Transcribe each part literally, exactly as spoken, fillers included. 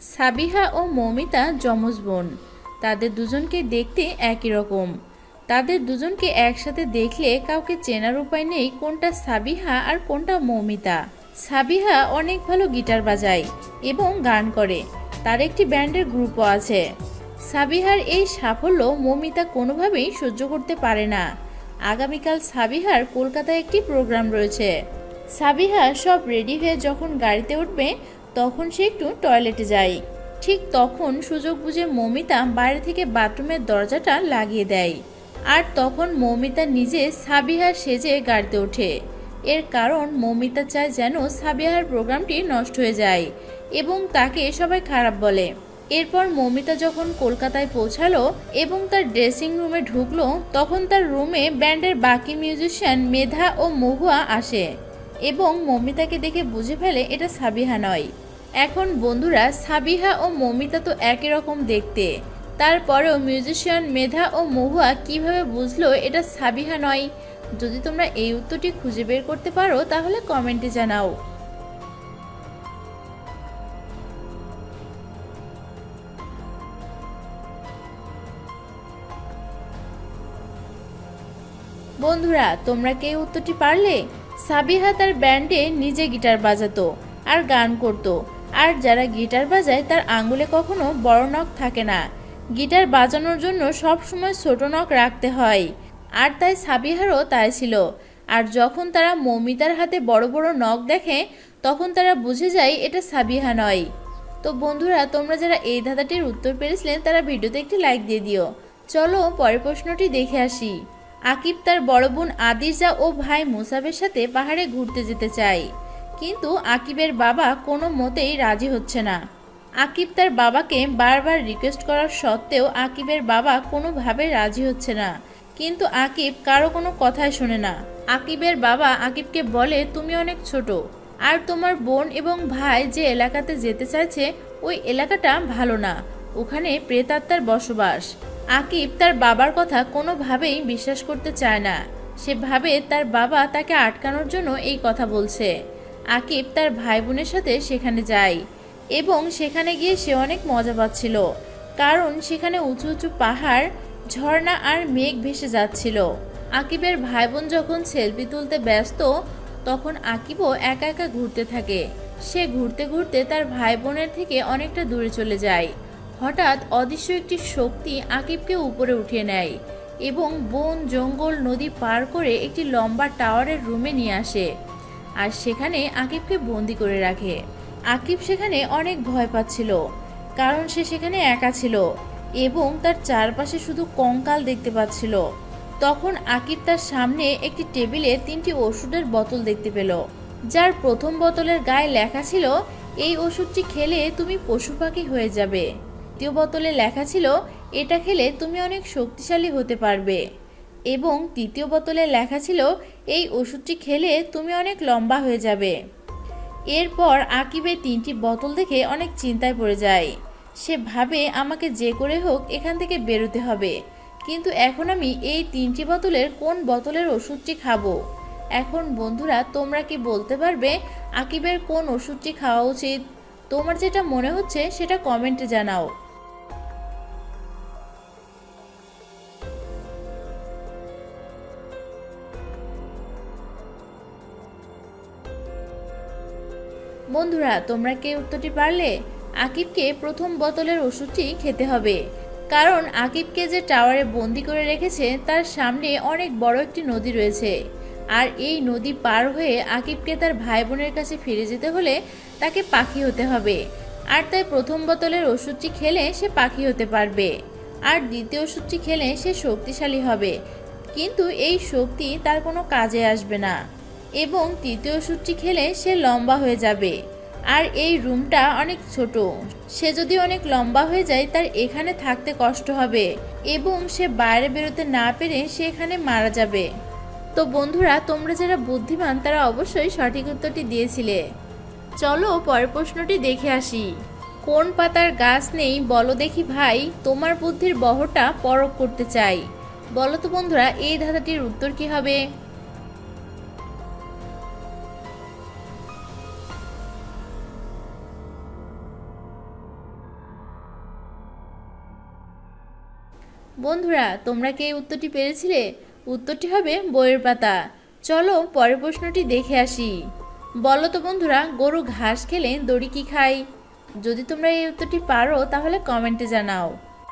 সাবিহা ও মৌমিতা যমজ বোন। তাদের দুজনকে দেখতে একই রকম। তাদের দুজনকে একসাথে দেখলে কাউকে চেনার উপায় নেই কোনটা সাবিহা আর কোনটা মৌমিতা। সাবিহা অনেক ভালো গিটার বাজায় এবং গান করে, তার একটি ব্যান্ডের গ্রুপও আছে। সাবিহার এই সাফল্য মৌমিতা কোনোভাবেই সহ্য করতে পারে না। আগামীকাল সাবিহার কলকাতায় একটি প্রোগ্রাম রয়েছে। সাবিহা সব রেডি হয়ে যখন গাড়িতে উঠবে তখন সে একটু টয়লেটে যায়। ঠিক তখন সুযোগ বুঝে মৌমিতা বাইরে থেকে বাথরুমের দরজাটা লাগিয়ে দেয়। আর তখন মৌমিতা নিজে সাবিহার সেজে গাড়িতে ওঠে। এর কারণ মৌমিতা চায় যেন সাবিহার প্রোগ্রামটি নষ্ট হয়ে যায় এবং তাকে সবাই খারাপ বলে। এরপর মৌমিতা যখন কলকাতায় পৌঁছালো এবং তার ড্রেসিং রুমে ঢুকলো তখন তার রুমে ব্যান্ডের বাকি মিউজিশিয়ান মেধা ও মহুয়া আসে এবং মৌমিতাকে দেখে বুঝে ফেলে এটা সাবিহা নয়। এখন বন্ধুরা, সাবিহা ও মৌমিতা তো একই রকম দেখতে, তারপরেও মিউজিশিয়ান মেধা ও মহুয়া কিভাবে বুঝলো এটা সাবিহা নয়? যদি তোমরা এই উত্তরটি খুঁজে বের করতে পারো তাহলে কমেন্টে জানাও। বন্ধুরা, তোমরা কি এই উত্তরটি পারলে? সাবিহা তার ব্যান্ডে নিজে গিটার বাজাতো আর গান করতো, আর যারা গিটার বাজায় তার আঙ্গুলে কখনো বড় নখ থাকে না। গিটার বাজানোর জন্য সব সময় ছোট নখ রাখতে হয়, আর তাই সাবিহারও তাই ছিল। আর যখন তারা মৌমিতার হাতে বড় বড় নখ দেখে তখন তারা বুঝে যায় এটা সাবিহা নয়। তো বন্ধুরা, তোমরা যারা এই ধাঁধাটির উত্তর পেরেছিলেন তারা ভিডিওতে একটি লাইক দিয়ে দিও। চলো পরের প্রশ্নটি দেখে আসি। আকিব তার বড় বোন আদিজা ও ভাই মুসাবের সাথে পাহাড়ে ঘুরতে যেতে চায়, কিন্তু আকিবের বাবা কোনো মতেই রাজি হচ্ছে না। আকিব তার বাবাকে বারবার রিকোয়েস্ট করার সত্ত্বেও আকিবের বাবা কোনোভাবে রাজি হচ্ছে না, কিন্তু আকিব কারো কোনো কথাই শোনে না। আকিবের বাবা আকিবকে বলে, তুমি অনেক ছোট, আর তোমার বোন এবং ভাই যে এলাকাতে যেতে চাইছে ওই এলাকাটা ভালো না, ওখানে প্রেতাত্মার বসবাস। আকিব তার বাবার কথা কোনোভাবেই বিশ্বাস করতে চায় না। সে ভাবে তার বাবা তাকে আটকানোর জন্য এই কথা বলছে। আকিব তার ভাই বোনের সাথে সেখানে যায় এবং সেখানে গিয়ে সে অনেক মজা পাচ্ছিল, কারণ সেখানে উঁচু উঁচু পাহাড়, ঝর্ণা আর মেঘ ভেসে যাচ্ছিল। আকিবের ভাই বোন যখন সেলফি তুলতে ব্যস্ত তখন আকিবও একা একা ঘুরতে থাকে। সে ঘুরতে ঘুরতে তার ভাই বোনের থেকে অনেকটা দূরে চলে যায়। হঠাৎ অদৃশ্য একটি শক্তি আকিবকে উপরে উঠিয়ে নেয় এবং বন, জঙ্গল, নদী পার করে একটি লম্বা টাওয়ারের রুমে নিয়ে আসে, আর সেখানে আকিবকে বন্দি করে রাখে। আকিব সেখানে অনেক ভয় পাচ্ছিল, কারণ সে সেখানে একা ছিল এবং তার চারপাশে শুধু কঙ্কাল দেখতে পাচ্ছিল। তখন আকিব তার সামনে একটি টেবিলে তিনটি ওষুধের বোতল দেখতে পেল, যার প্রথম বোতলের গায়ে লেখা ছিল, এই ওষুধটি খেলে তুমি পশু পাখি হয়ে যাবে। দ্বিতীয় বোতলে লেখা ছিল, এটা খেলে তুমি অনেক শক্তিশালী হতে পারবে। এবং তৃতীয় বোতলে লেখা ছিল, এই ওষুধটি খেলে তুমি অনেক লম্বা হয়ে যাবে। এরপর আকিবের তিনটি বোতল দেখে অনেক চিন্তায় পড়ে যায়। সে ভাবে, আমাকে যে করে হোক এখান থেকে বেরোতে হবে, কিন্তু এখন আমি এই তিনটি বোতলের কোন বোতলের ওষুধটি খাবো? এখন বন্ধুরা, তোমরা কি বলতে পারবে আকিবের কোন ওষুধটি খাওয়া উচিত? তোমার যেটা মনে হচ্ছে সেটা কমেন্টে জানাও। বন্ধুরা, তোমরা কি উত্তরটি পারলে? আকিবকে প্রথম বোতলের ওষুধটি খেতে হবে, কারণ আকিবকে যে টাওয়ারে বন্দি করে রেখেছে তার সামনে অনেক বড় একটি নদী রয়েছে, আর এই নদী পার হয়ে আকিবকে তার ভাই বোনের কাছে ফিরে যেতে হলে তাকে পাখি হতে হবে। আর তাই প্রথম বোতলের ওষুধটি খেলে সে পাখি হতে পারবে, আর দ্বিতীয় ওষুধটি খেলে সে শক্তিশালী হবে, কিন্তু এই শক্তি তার কোনো কাজে আসবে না। এবং তৃতীয় ওষুধটি খেলে সে লম্বা হয়ে যাবে, আর এই রুমটা অনেক ছোট, সে যদি অনেক লম্বা হয়ে যায় তার এখানে থাকতে কষ্ট হবে এবং সে বাইরে বেরোতে না পেরে সে এখানে মারা যাবে। তো বন্ধুরা, তোমরা যারা বুদ্ধিমান তারা অবশ্যই সঠিক উত্তরটি দিয়েছিলে। চলো পরের প্রশ্নটি দেখে আসি। কোন পাতার গাছ নেই বলো দেখি ভাই, তোমার বুদ্ধির বহরটা পরখ করতে চাই। বলো তো বন্ধুরা, এই ধাঁধাটির উত্তর কি হবে? বন্ধুরা তোমরা কি এই উত্তরটি পেরেছিলে? উত্তরটি হবে বইয়ের পাতা। চলো পরের প্রশ্নটি দেখে আসি। বলো তো বন্ধুরা, গরু ঘাস খেলে দড়ি কি খায়? যদি তোমরা এই উত্তরটি পারো তাহলে কমেন্টে জানাও।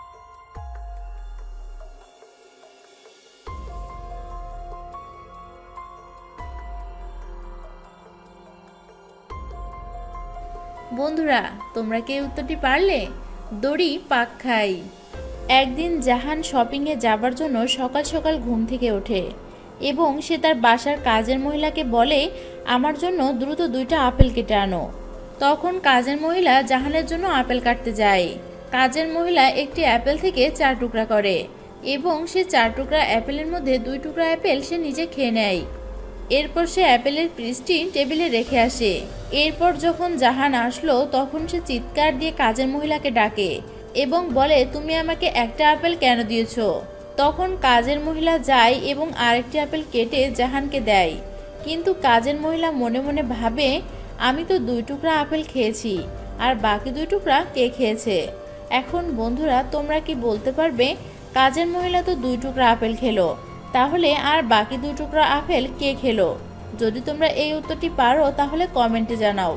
বন্ধুরা তোমরা কি এই উত্তরটি পারলে? দড়ি পাক খায়। একদিন জাহান শপিংয়ে যাবার জন্য সকাল সকাল ঘুম থেকে ওঠে এবং সে তার বাসার কাজের মহিলাকে বলে, আমার জন্য দ্রুত দুইটা আপেল কেটে আনো। তখন কাজের মহিলা জাহানের জন্য আপেল কাটতে যায়। কাজের মহিলা একটি অ্যাপেল থেকে চার টুকরা করে এবং সে চার টুকরা অ্যাপেলের মধ্যে দুই টুকরা অ্যাপেল সে নিজে খেয়ে নেয়। এরপর সে অ্যাপেলের পিসটি টেবিলে রেখে আসে। এরপর যখন জাহান আসলো তখন সে চিৎকার দিয়ে কাজের মহিলাকে ডাকে এবং বলে, তুমি আমাকে একটা আপেল কেন দিয়েছো? তখন কাজের মহিলা যায় এবং আরেকটি আপেল কেটে জাহানকে দেয়। কিন্তু কাজের মহিলা মনে মনে ভাবে, আমি তো দুই টুকরা আপেল খেয়েছি, আর বাকি দুই টুকরা কে খেয়েছে? এখন বন্ধুরা তোমরা কি বলতে পারবে, কাজের মহিলা তো দুই টুকরা আপেল খেলো, তাহলে আর বাকি দুই টুকরা আপেল কে খেলো? যদি তোমরা এই উত্তরটি পারো তাহলে কমেন্টে জানাও।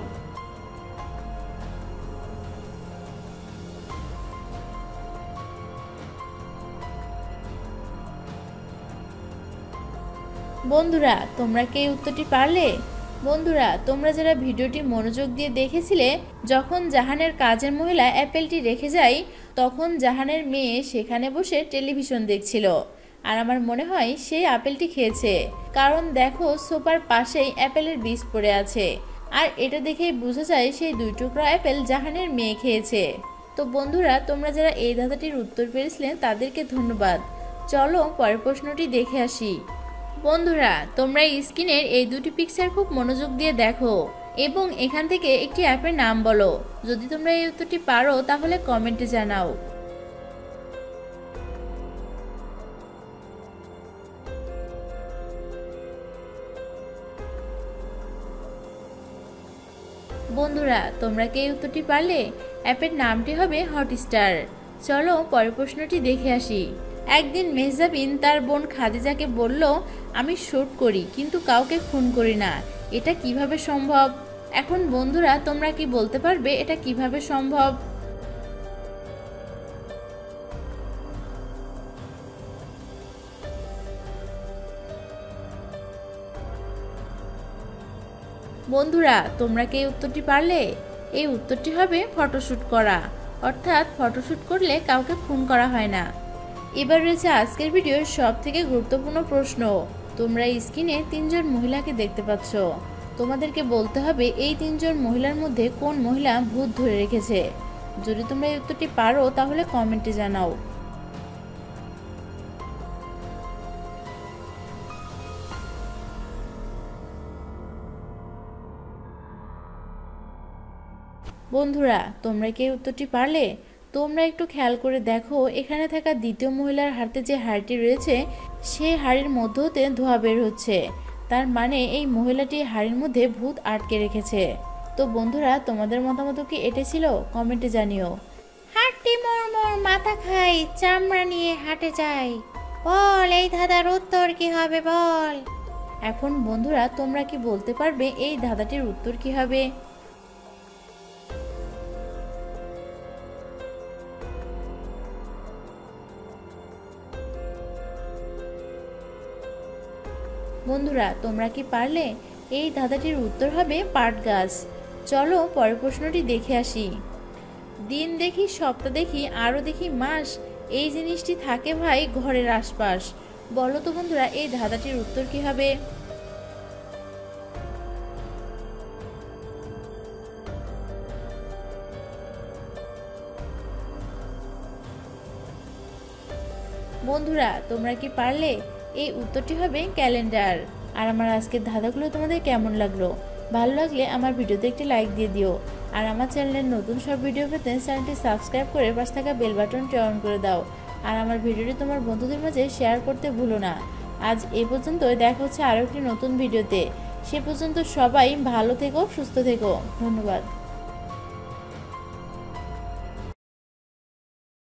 বন্ধুরা তোমরা কি এই উত্তরটি পারলে? বন্ধুরা তোমরা যারা ভিডিওটি মনোযোগ দিয়ে দেখেছিলে, যখন জাহানের কাজের মহিলা অ্যাপেলটি রেখে যায় তখন জাহানের মেয়ে সেখানে বসে টেলিভিশন দেখছিল, আর আমার মনে হয় সেই আপেলটি খেয়েছে, কারণ দেখো সোফার পাশেই অ্যাপেলের বীজ পড়ে আছে, আর এটা দেখেই বোঝা যায় সেই দুই টুকরা অ্যাপেল জাহানের মেয়ে খেয়েছে। তো বন্ধুরা তোমরা যারা এই ধাঁধাটির উত্তর পেরেছিলেন তাদেরকে ধন্যবাদ। চলো পরের প্রশ্নটি দেখে আসি। বন্ধুরা তোমরা স্ক্রিনের এই দুটি পিকচার খুব মনোযোগ দিয়ে দেখো এবং এখান থেকে একটি অ্যাপের নাম বলো। যদি তোমরা এই উত্তরটি পারো তাহলে কমেন্টে জানাও। বন্ধুরা তোমরা কি এই উত্তরটি পারলে? অ্যাপের নামটি হবে হটস্টার। চলো পরের প্রশ্নটি দেখে আসি। একদিন মেহজাবিন তার বোন খাদিজাকে বলল, আমি শুট করি কিন্তু কাউকে খুন করি না, এটা কিভাবে সম্ভব? এখন বন্ধুরা তোমরা কি বলতে পারবে এটা কিভাবে সম্ভব? বন্ধুরা তোমরা কি এই উত্তরটি পারলে? এই উত্তরটি হবে ফটোশুট করা, অর্থাৎ ফটোশুট করলে কাউকে খুন করা হয় না। এবার রয়েছে আজকের ভিডিওর সব থেকে গুরুত্বপূর্ণ প্রশ্ন। তোমরা স্ক্রিনে তিনজন মহিলাকে দেখতে পাচ্ছ, তোমাদেরকে বলতে হবে এই তিনজন মহিলার মধ্যে কোন মহিলা ভূত ধরে রেখেছে। যদি তোমরা এই উত্তরটি পারো তাহলে কমেন্টে জানাও। বন্ধুরা তোমরা কি উত্তরটি পারলে? তোমরা একটু খেয়াল করে দেখো, এখানে থাকা দ্বিতীয় মহিলার হাতে যে হাড়িটি রয়েছে সেই হাড়ির মধ্য হতে ধোঁয়া বের হচ্ছে, তার মানে এই মহিলাটি হাড়ির মধ্যে ভূত আটকে রেখেছে। তো বন্ধুরা তোমাদের মতামত কি এটা ছিল? কমেন্টে জানিও। হাঁটটি মোর মোর মাথা খাই, চামড়া নিয়ে হাঁটে যাই, বল এই ধাঁধার উত্তর কি হবে বল। এখন বন্ধুরা তোমরা কি বলতে পারবে এই ধাঁধাটির উত্তর কি হবে? বন্ধুরা তোমরা কি পারলে? এই ধাঁধাটির উত্তর হবে পাট গাছ। চলো পরের প্রশ্নটি দেখে আসি। দিন দেখি সপ্তাহ দেখি আরও দেখি মাস, এই জিনিসটি থাকে ভাই ঘরের আশপাশ। বলো তো বন্ধুরা এই ধাঁধাটির উত্তর কি হবে? বন্ধুরা তোমরা কি পারলে? এই উত্তরটি হবে ক্যালেন্ডার। আর আমার আজকের ধাঁধাগুলো তোমাদের কেমন লাগলো? ভালো লাগলে আমার ভিডিওতে একটি লাইক দিয়ে দিও, আর আমার চ্যানেলের নতুন সব ভিডিও পেতে চ্যানেলটি সাবস্ক্রাইব করে পাশে থাকা বেল বাটনটি অন করে দাও, আর আমার ভিডিওটি তোমার বন্ধুদের মাঝে শেয়ার করতে ভুলো না। আজ এই পর্যন্তই, দেখা হচ্ছে আরও একটি নতুন ভিডিওতে। সে পর্যন্ত সবাই ভালো থেকো, সুস্থ থেকো। ধন্যবাদ।